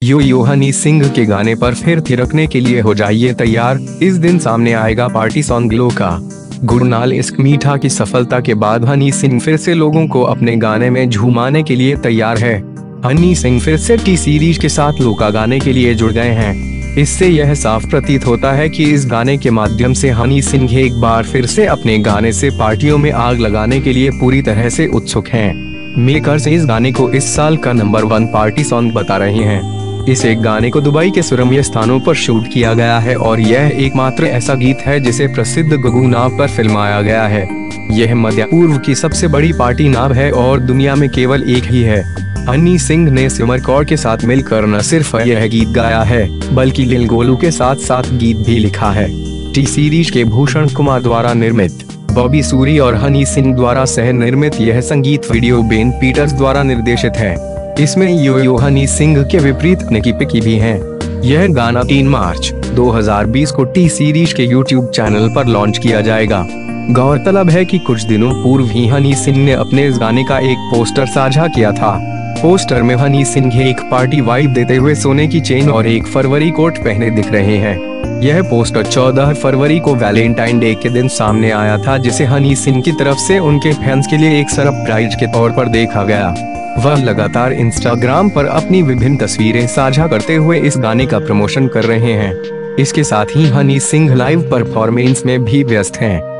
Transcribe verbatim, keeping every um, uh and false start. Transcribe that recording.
यो यो हनी सिंह के गाने पर फिर थिरकने के लिए हो जाइए तैयार। इस दिन सामने आएगा पार्टी सॉन्ग ग्लो का। गुरनाल इश्क मीठा की सफलता के बाद हनी सिंह फिर से लोगों को अपने गाने में झूमाने के लिए तैयार है। हनी सिंह फिर से टी सीरीज के साथ लोका गाने के लिए जुड़ गए हैं। इससे यह साफ प्रतीत होता है कि इस गाने के माध्यम से हनी सिंह एक बार फिर से अपने गाने से पार्टियों में आग लगाने के लिए पूरी तरह से उत्सुक हैं। मेकर्स इस गाने को इस साल का नंबर वन पार्टी सॉन्ग बता रहे हैं। इस एक गाने को दुबई के सुरम्य स्थानों पर शूट किया गया है और यह एकमात्र ऐसा गीत है जिसे प्रसिद्ध गगू नाव पर फिल्माया गया है। यह मध्य पूर्व की सबसे बड़ी पार्टी नाव है और दुनिया में केवल एक ही है। हनी सिंह ने सिमर कौर के साथ मिलकर न सिर्फ यह गीत गाया है बल्कि लिल गोलू के साथ साथ गीत भी लिखा है। टी सीरीज के भूषण कुमार द्वारा निर्मित, बॉबी सूरी और हनी सिंह द्वारा सह निर्मित यह संगीत वीडियो बेन पीटर्स द्वारा निर्देशित है। इसमें यो यो हनी सिंह के विपरीत निकी पिकी भी हैं। यह गाना तीन मार्च दो हज़ार बीस को टी सीरीज के यूट्यूब चैनल पर लॉन्च किया जाएगा। गौरतलब है कि कुछ दिनों पूर्व ही हनी सिंह ने अपने इस गाने का एक पोस्टर साझा किया था। पोस्टर में हनी सिंह एक पार्टी वाइब देते हुए सोने की चेन और एक फरवरी कोट पहने दिख रहे हैं। यह पोस्टर चौदह फरवरी को वैलेंटाइन डे के दिन सामने आया था, जिसे हनी सिंह की तरफ से उनके फैंस के लिए एक सरप्राइज के तौर पर देखा गया। वह लगातार इंस्टाग्राम पर अपनी विभिन्न तस्वीरें साझा करते हुए इस गाने का प्रमोशन कर रहे हैं। इसके साथ ही हनी सिंह लाइव परफॉर्मेंस में भी व्यस्त हैं।